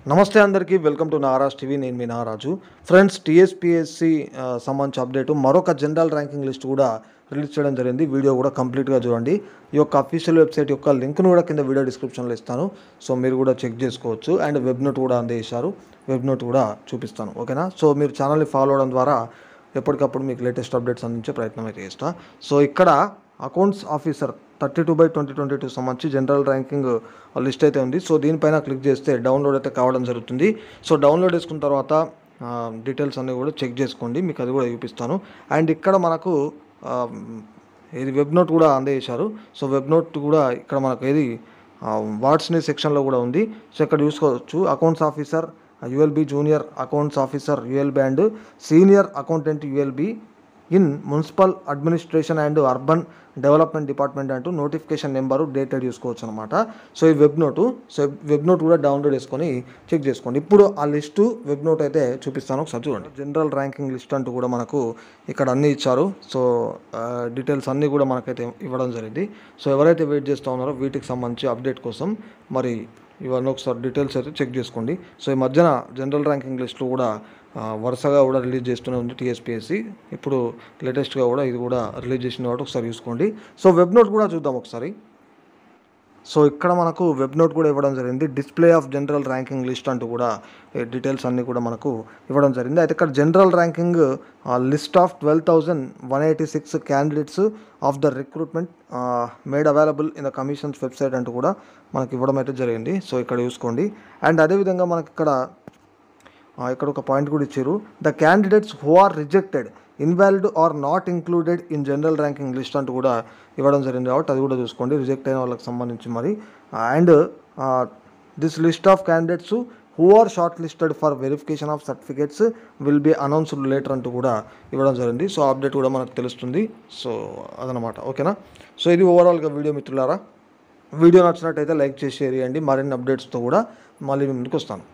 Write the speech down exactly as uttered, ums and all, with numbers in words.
నమస్తే అందరికీ welcome to Naraj TV. నేను మీ నారాజు. ఫ్రెండ్స్, టీఎస్పీఎస్సీ సంబంధించి అప్డేట్ మరొక జనరల్ ర్యాంకింగ్ లిస్ట్ కూడా రిలీజ్ చేయడం జరిగింది. వీడియో కూడా కంప్లీట్గా చూడండి. ఈ యొక్క అఫీషియల్ వెబ్సైట్ యొక్క లింక్ను కూడా కింద వీడియో డిస్క్రిప్షన్లో ఇస్తాను. సో మీరు కూడా చెక్ చేసుకోవచ్చు. అండ్ వెబ్ నోట్ కూడా అందేశారు. వెబ్ నోట్ కూడా చూపిస్తాను, ఓకేనా. సో మీరు ఛానల్ని ఫాలో అవడం ద్వారా ఎప్పటికప్పుడు మీకు లేటెస్ట్ అప్డేట్స్ అందించే ప్రయత్నం అయితే చేస్తా. సో ఇక్కడ accounts officer thirty two by twenty twenty two సంబంధించి జనరల్ ర్యాంకింగ్ లిస్ట్ అయితే ఉంది. సో దీనిపైన క్లిక్ చేస్తే డౌన్లోడ్ అయితే కావడం జరుగుతుంది. సో డౌన్లోడ్ చేసుకున్న తర్వాత డీటెయిల్స్ అన్నీ కూడా చెక్ చేసుకోండి, మీకు అది కూడా చూపిస్తాను. అండ్ ఇక్కడ మనకు ఇది వెబ్ నోట్ కూడా అందజేశారు. సో వెబ్ నోట్ కూడా ఇక్కడ మనకు ఏది వాట్స్ న్యూస్ సెక్షన్లో కూడా ఉంది. సో ఇక్కడ చూసుకోవచ్చు accounts officer ULB, junior accounts officer ULB and senior accountant ULB in municipal administration and urban development department అంటూ నోటిఫికేషన్ నెంబరు డేటెడ్ చూసుకోవచ్చు అనమాట. సో ఈ web note so web note కూడా డౌన్లోడ్ చేసుకొని చెక్ చేసుకోండి. ఇప్పుడు ఆ లిస్టు వెబ్ నోట్ అయితే చూపిస్తాను, ఒకసారి చూడండి. జనరల్ ర్యాంకింగ్ లిస్ట్ అంటూ కూడా మనకు ఇక్కడ అన్నీ ఇచ్చారు. సో డీటెయిల్స్ అన్నీ కూడా మనకైతే ఇవ్వడం జరిగింది. సో ఎవరైతే వెయిట్ చేస్తూ ఉన్నారో వీటికి సంబంధించి అప్డేట్ కోసం మరి ఇవన్నీ ఒకసారి డీటెయిల్స్ అయితే చెక్ చేసుకోండి. సో ఈ మధ్యన జనరల్ ర్యాంకింగ్ లిస్టులు కూడా వరుసగా కూడా రిలీజ్ చేస్తూనే ఉంది టీఎస్పీఎస్సీ. ఇప్పుడు లేటెస్ట్గా కూడా ఇది కూడా రిలీజ్ చేసిన కాబట్టి ఒకసారి చూసుకోండి. సో వెబ్ నోట్ కూడా చూద్దాం ఒకసారి. సో ఇక్కడ మనకు వెబ్ నోట్ కూడా ఇవ్వడం జరిగింది. Display of general ranking list అంటూ కూడా డీటెయిల్స్ అన్నీ కూడా మనకు ఇవ్వడం జరిగింది. అయితే ఇక్కడ general ranking list of twelve thousand one eighty six candidates of the recruitment made available in the commission's website అంటూ కూడా మనకి ఇవ్వడం అయితే జరిగింది. సో ఇక్కడ చూసుకోండి. అండ్ అదేవిధంగా మనకి ఇక్కడ ఇక్కడ ఒక పాయింట్ కూడా ఇచ్చారు. The candidates who are rejected, invalid are not included in general ranking list అంటూ కూడా ఇవ్వడం జరిగింది కాబట్టి అది కూడా చూసుకోండి, రిజెక్ట్ అయిన వాళ్ళకి సంబంధించి మరి. And this list of candidates who are short listed for verification of certificates will be announced later అంటూ కూడా ఇవ్వడం జరిగింది. సో అప్డేట్ కూడా మనకు తెలుస్తుంది. సో అదనమాట, ఓకేనా. సో ఇది ఓవరాల్గా వీడియో మిత్రులారా. వీడియో నచ్చినట్టయితే లైక్ చేసి షేర్ చేయండి. మరిన్ని అప్డేట్స్తో కూడా మళ్ళీ ముందుకు వస్తాను.